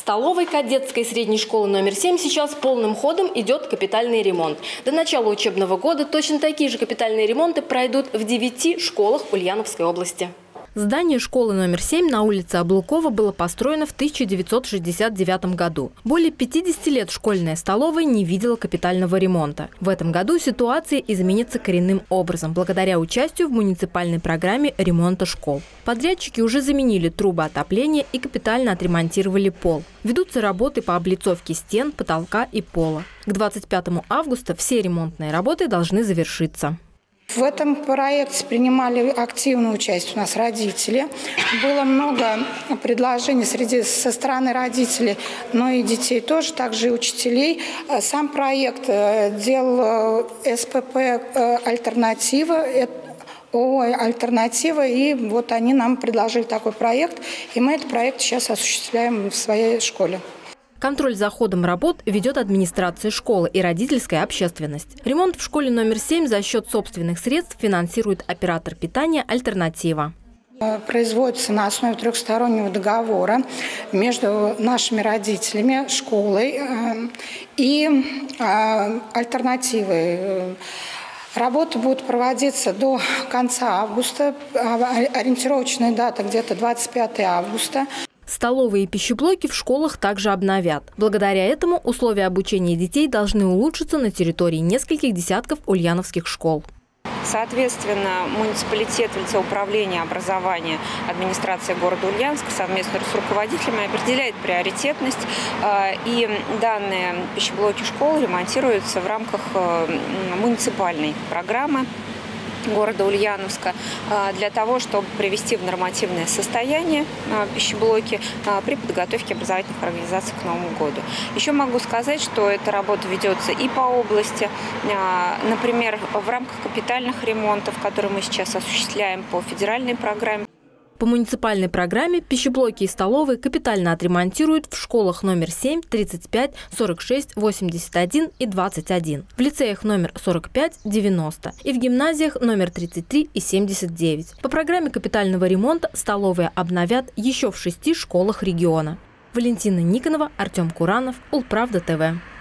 столовой кадетской средней школы номер 7 сейчас полным ходом идет капитальный ремонт. До начала учебного года точно такие же капитальные ремонты пройдут в 9 школах Ульяновской области. Здание школы номер 7 на улице Облукова было построено в 1969 году. Более 50 лет школьная столовая не видела капитального ремонта. В этом году ситуация изменится коренным образом, благодаря участию в муниципальной программе ремонта школ. Подрядчики уже заменили трубы отопления и капитально отремонтировали пол. Ведутся работы по облицовке стен, потолка и пола. К 25 августа все ремонтные работы должны завершиться. В этом проекте принимали активное участие у нас родители. Было много предложений со стороны родителей, но и детей тоже, также и учителей. Сам проект делал СПП «Альтернатива». «Альтернатива», и вот они нам предложили такой проект, и мы этот проект сейчас осуществляем в своей школе. Контроль за ходом работ ведет администрация школы и родительская общественность. Ремонт в школе номер 7 за счет собственных средств финансирует оператор питания «Альтернатива». Производится на основе трехстороннего договора между нашими родителями, школой и «Альтернативой». Работы будут проводиться до конца августа, ориентировочная дата где-то 25 августа. Столовые и пищеблоки в школах также обновят. Благодаря этому условия обучения детей должны улучшиться на территории нескольких десятков ульяновских школ. Соответственно, муниципалитет в лице управления образования администрации города Ульяновска совместно с руководителями определяет приоритетность, и данные пищеблоки школ ремонтируются в рамках муниципальной программы города Ульяновска для того, чтобы привести в нормативное состояние пищеблоки при подготовке образовательных организаций к Новому году. Еще могу сказать, что эта работа ведется и по области. Например, в рамках капитальных ремонтов, которые мы сейчас осуществляем по федеральной программе. По муниципальной программе пищеблоки и столовые капитально отремонтируют в школах номер 7, 35, 46, 81 и 21, в лицеях номер 45, 90 и в гимназиях номер 33 и 79. По программе капитального ремонта столовые обновят еще в 6 школах региона. Валентина Никонова, Артем Куранов, Улправда ТВ.